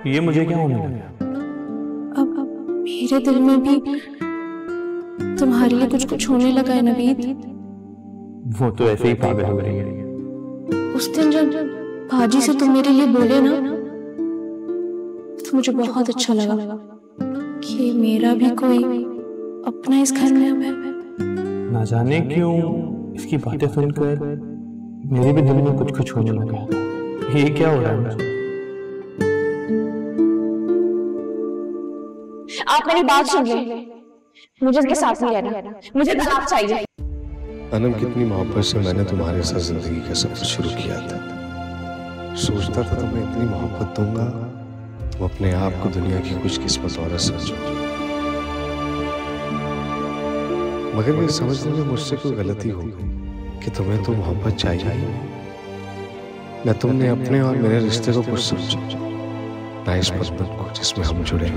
ये मुझे क्या होने लगा? अब मेरे दिल में भी तुम्हारे लिए कुछ कुछ होने लगा है नवीद। वो तो ऐसे ही पागल हो रही है। उस दिन जब भाजी से तुम मेरे लिए बोले ना, तो मुझे बहुत अच्छा लगा कि मेरा भी कोई अपना इस घर में अब है। ना जाने क्यों इसकी बातें सुनकर मेरे भी दिल में कुछ कुछ होने लगा। ये क्या हो रहा है मुझे? आप मेरी बात सुन ले, मुझे इसके साथ नहीं रहना, मुझे तलाक चाहिए। अनम, कितनी मोहब्बत से मैंने तुम्हारे साथ जिंदगी का सफर शुरू किया था। सोचता था तुम्हें इतनी मोहब्बत दूंगा तुम अपने आप को दुनिया की खुशकिस्मत औरत समझो, मगर ये समझने में मुझसे कोई गलती हो गई कि तुम्हें तो मोहब्बत चाहिए ही नहीं। न तुमने अपने और मेरे रिश्ते को कुछ समझा, न इस बंधन को जिसमें हम जुड़े।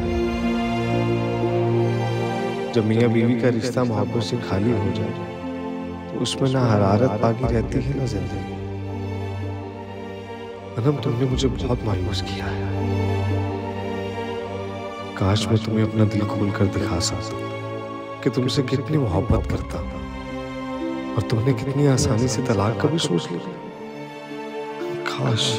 जब मियां बीवी का रिश्ता मोहब्बत से खाली हो जाए तो उसमें ना हरारत बाकी रहती है ना जिंदगी। अनम, तुमने मुझे बहुत मायूस किया है। काश मैं तुम्हें अपना दिल खोलकर दिखा सकता कि तुमसे कितनी मोहब्बत करता और तुमने कितनी आसानी से तलाक का भी सोच लिया। काश।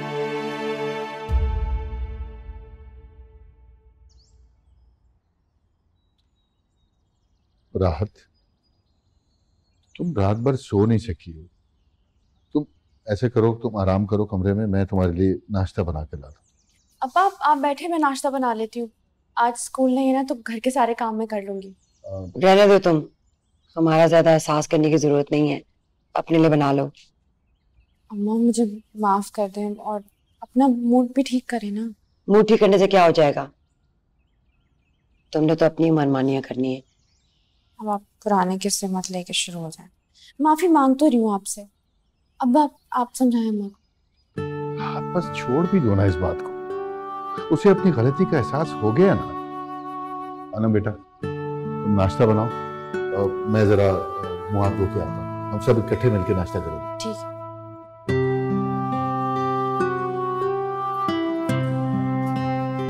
राहत, तुम रात भर सो नहीं सकी हो। तुम ऐसे करो, तुम आराम करो कमरे में, मैं तुम्हारे लिए नाश्ता बना के ला दूं। अब आप बैठे, मैं नाश्ता बना लेती हूँ। आज स्कूल नहीं है ना, तो घर के सारे काम मैं कर लूंगी। रहने दो तुम, हमारा ज्यादा एहसास करने की जरूरत नहीं है, अपने लिए बना लो। अम्मा मुझे माफ कर दें और अपना मूड भी ठीक करें ना। मूड ठीक करने से क्या हो जाएगा? तुमने तो अपनी मनमानियां करनी है। अब आप पुराने किस्से मत लेके शुरू हो जाए। माफी मांग तो रही हूँ आपसे, अब आप समझाएं अम्मा को। हाँ, बस छोड़ भी दो ना इस बात को। उसे अपनी गलती का एहसास हो गया ना। अनम बेटा, तुम नाश्ता बनाओ और मैं जरा मुंह हाथ धो के आता हूँ। हम सब इकट्ठे मिलकर नाश्ता करेंगे। ठीक है।